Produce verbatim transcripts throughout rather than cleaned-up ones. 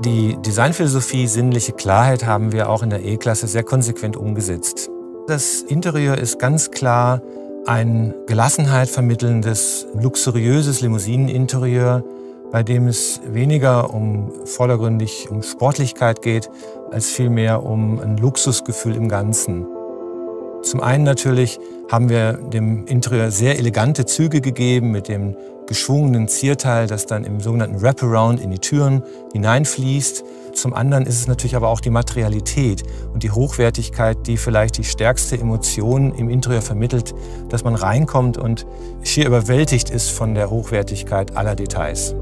Die Designphilosophie sinnliche Klarheit haben wir auch in der E-Klasse sehr konsequent umgesetzt. Das Interieur ist ganz klar ein Gelassenheit vermittelndes, luxuriöses Limousineninterieur, bei dem es weniger um vordergründig um Sportlichkeit geht, als vielmehr um ein Luxusgefühl im Ganzen. Zum einen natürlich haben wir dem Interieur sehr elegante Züge gegeben mit dem geschwungenen Zierteil, das dann im sogenannten Wraparound in die Türen hineinfließt. Zum anderen ist es natürlich aber auch die Materialität und die Hochwertigkeit, die vielleicht die stärkste Emotion im Interieur vermittelt, dass man reinkommt und schier überwältigt ist von der Hochwertigkeit aller Details.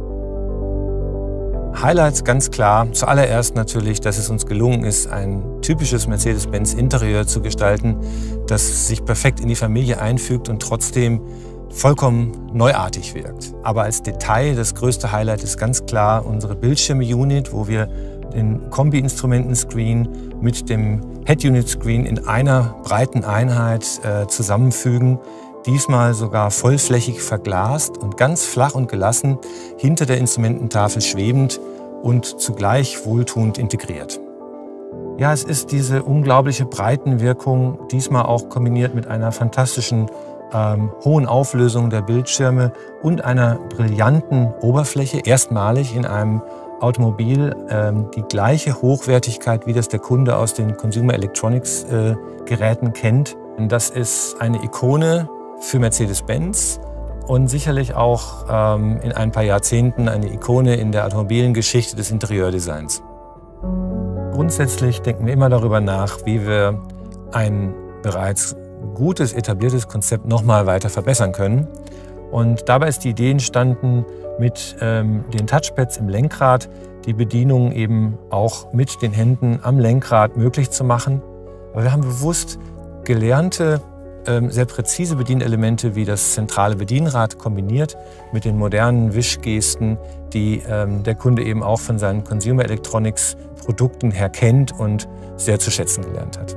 Highlights ganz klar. Zuallererst natürlich, dass es uns gelungen ist, ein typisches Mercedes-Benz-Interieur zu gestalten, das sich perfekt in die Familie einfügt und trotzdem vollkommen neuartig wirkt. Aber als Detail, das größte Highlight ist ganz klar unsere Bildschirme-Unit, wo wir den Kombi-Instrumenten-Screen mit dem Head-Unit-Screen in einer breiten Einheit äh, zusammenfügen. Diesmal sogar vollflächig verglast und ganz flach und gelassen hinter der Instrumententafel schwebend und zugleich wohltuend integriert. Ja, es ist diese unglaubliche Breitenwirkung, diesmal auch kombiniert mit einer fantastischen ähm, hohen Auflösung der Bildschirme und einer brillanten Oberfläche, erstmalig in einem Automobil ähm, die gleiche Hochwertigkeit, wie das der Kunde aus den Consumer Electronics äh, Geräten kennt. Und das ist eine Ikone für Mercedes-Benz und sicherlich auch ähm, in ein paar Jahrzehnten eine Ikone in der automobilen Geschichte des Interieurdesigns. Grundsätzlich denken wir immer darüber nach, wie wir ein bereits gutes, etabliertes Konzept noch mal weiter verbessern können. Und dabei ist die Idee entstanden, mit ähm, den Touchpads im Lenkrad die Bedienung eben auch mit den Händen am Lenkrad möglich zu machen. Aber wir haben bewusst gelernte, sehr präzise Bedienelemente wie das zentrale Bedienrad kombiniert mit den modernen Wischgesten, die ähm, der Kunde eben auch von seinen Consumer Electronics Produkten her kennt und sehr zu schätzen gelernt hat.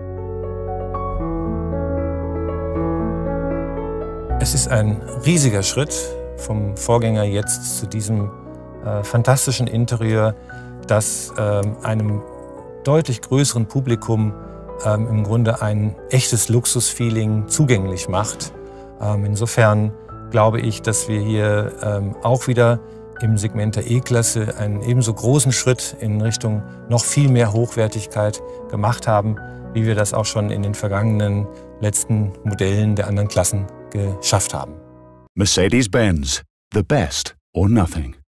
Es ist ein riesiger Schritt vom Vorgänger jetzt zu diesem äh, fantastischen Interieur, das äh, einem deutlich größeren Publikum Ähm, im Grunde ein echtes Luxusfeeling zugänglich macht. Ähm, insofern glaube ich, dass wir hier ähm, auch wieder im Segment der E-Klasse einen ebenso großen Schritt in Richtung noch viel mehr Hochwertigkeit gemacht haben, wie wir das auch schon in den vergangenen letzten Modellen der anderen Klassen geschafft haben. Mercedes-Benz, the best or nothing.